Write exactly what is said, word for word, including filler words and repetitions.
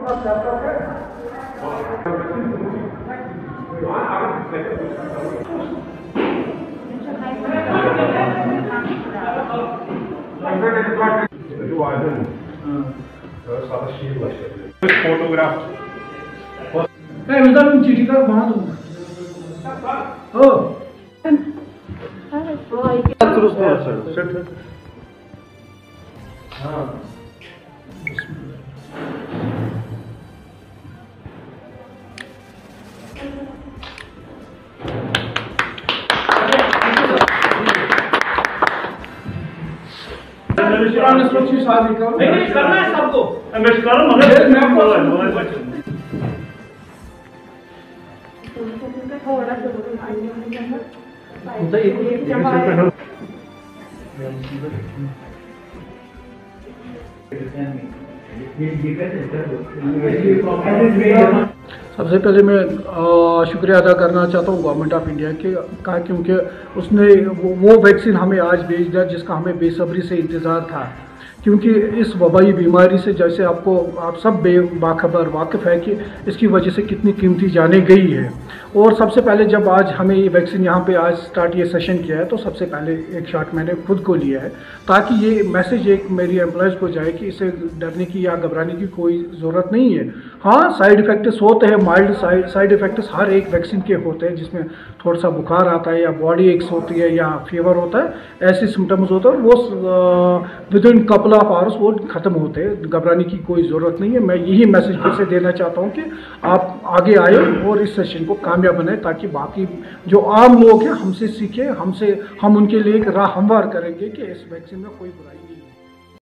Photograph चिठी का वहां दूंगा। शादी का नहीं करना है सबको। मैं करूं मगर मैं सबसे पहले मैं शुक्रिया अदा करना चाहता हूँ गवर्नमेंट ऑफ इंडिया के का, क्योंकि उसने वो, वो वैक्सीन हमें आज भेज दिया जिसका हमें बेसब्री से इंतज़ार था। क्योंकि इस वबाई बीमारी से जैसे आपको आप सब बे बाखबर वाकिफ़ है कि इसकी वजह से कितनी कीमती जाने गई है। और सबसे पहले जब आज हमें ये वैक्सीन यहाँ पे आज स्टार्ट ये सेशन किया है तो सबसे पहले एक शॉट मैंने खुद को लिया है ताकि ये मैसेज एक मेरी एम्प्लॉयज़ को जाए कि इसे डरने की या घबराने की कोई ज़रूरत नहीं है। हाँ, साइड इफ़ेक्ट्स होते हैं, माइल्ड साइड साइड इफ़ेक्ट्स हर एक वैक्सीन के होते हैं, जिसमें थोड़ा सा बुखार आता है या बॉडी एक्स होती है या फीवर होता है, ऐसे सिम्टम्स होते हैं। वो within couple of hours वो ख़त्म होते हैं, घबराने की कोई ज़रूरत नहीं है। मैं यही मैसेज फिर से देना चाहता हूँ कि आप आगे आए और इस सेशन को कामयाब बनाए ताकि बाकी जो आम लोग हैं हमसे सीखें, हमसे हम उनके लिए एक राह हमवार करेंगे कि इस वैक्सीन में कोई बुराई